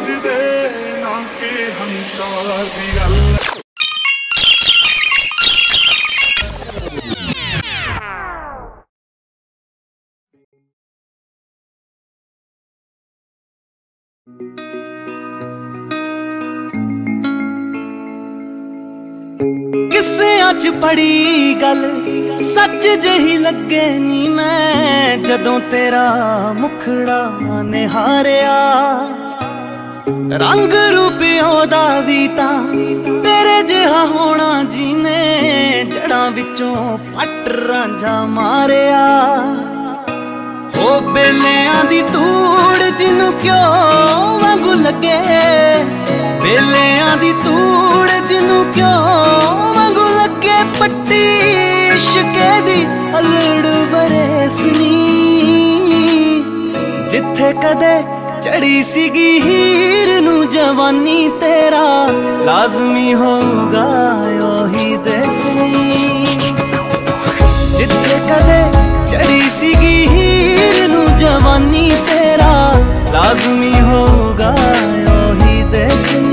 समझदे ना कि हंकार दी गल। किस्सियां च पढ़ी गल सच जही लगे नी मैं जदों तेरा मुखड़ा निहारिया। रंग रूप ओदा वी तां तेरे जिहा होना जीने जड़ां विचों पट रांझा मारिया। हो बेलियां दी तूड़ जिन्नू क्यों वांगू लगे, बेलियां दी तूड़ जिन्नू क्यों वांगू लगे, पट्टी इश्के दी अलड़ बरेसनी। जिथे कदे चढ़ी सीगी हीर नू जवानी तेरा लाजमी होगा ओही दसनी। जिथे कदे चढ़ी सीगी हीर नू जवानी तेरा लाजमी होगा ओही दसनी।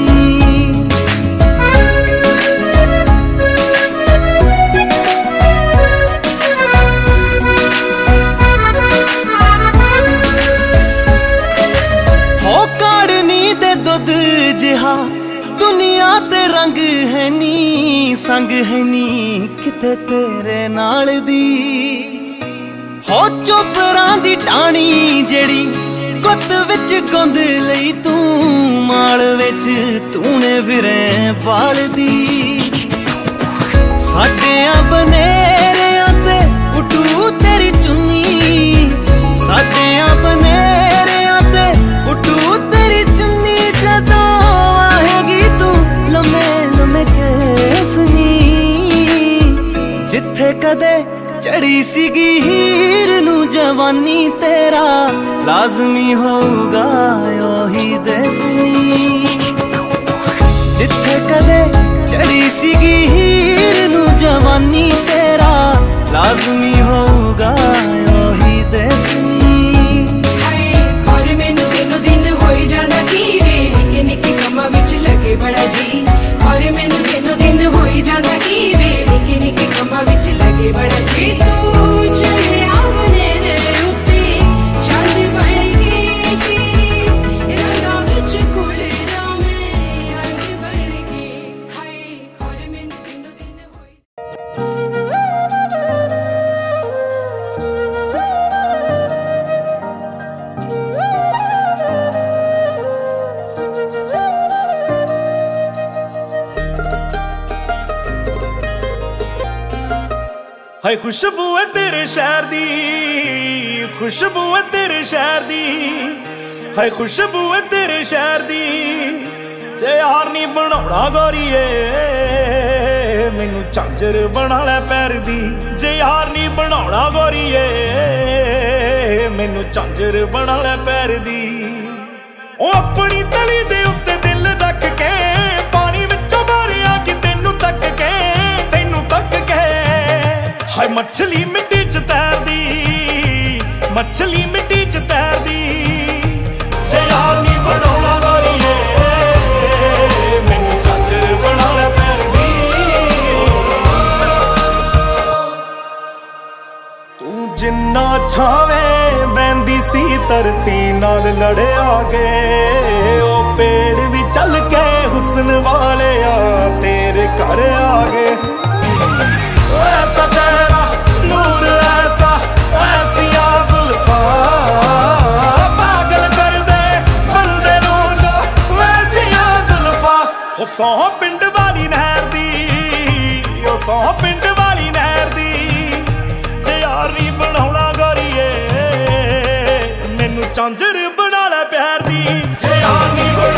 हो काड़नी दे दुध जिहा दुनिया ते रंग है नी, संग है नी किते तेरे नाल दी। हो चोपरां दी टाणी जेड़ी गुत विच गुंद लई तू, माल विच तूने फिरे बाल दी। साडियां बनेरियां ते उड्डू तेरी चुन्नी, साडियां बनेरियां ते उड्डू तेरी चुन्नी। जदों आएगी तू लम्मे लम्मे केसनी। जिथे कदे चढ़ी सीगी हीर नू जवानी तेरा लाजमी होगा ओही दसनी। जिथे कदे चढ़ी सीगी हीर नू जवानी तेरा लाजमी होगा ओही दसनी। और मैनू दिनों दिन होई जांदा की वे, निके निके कम्मां विच लगे बड़ा जी। और मैनू दिनों दिन होई जांदा की वे, निके निके कम्मां विच लगे बड़ा जी। तू चढ़िया बनेरे उत्ते चंद बन के तेरे रंगां विच खुल जावें रंग बन के। हाय और मैनू दिनों दिन होई हाय खुशबू है तेरे शहर दी, खुशबू है तेरे शहर दी। हाय खुशबू है तेरे शहर दी। जे यार नी बनाउणा गोरीए मैनू झांझर बना लै पैर दी। जे यार नी बनाउणा गोरीए मैनू झांझर बना लै पैर दी। ओ अपनी तली दे उत्ते दिल रख के पानी विचों मारिया कि तेनू तक के, तेनू तक के। हाय मछली मिट्टी च तैरदी, मछली मिट्टी च तैरदी। जे यार नी बनाउणा गोरीए मैनू झांझर बना लै पैर दी। तू जिन्ना छावें बहंदी सी धरती नाल लड़िया गे। ओ पेड़ भी चल के हुस्न वाले आ तेरे घर आ गए। ऐसा चेहरा नूर ऐसा ऐसिया जुल्फा पागल कर दे बंदे नू जो वैसिया जुल्फा। हो सौ पिंड वाली नहर दी, ओ सौ पिंड वाली नहर दी। जे यार नी बनाउणा गोरीए मैनू झांझर बना लै प्यार दी। जे यार नी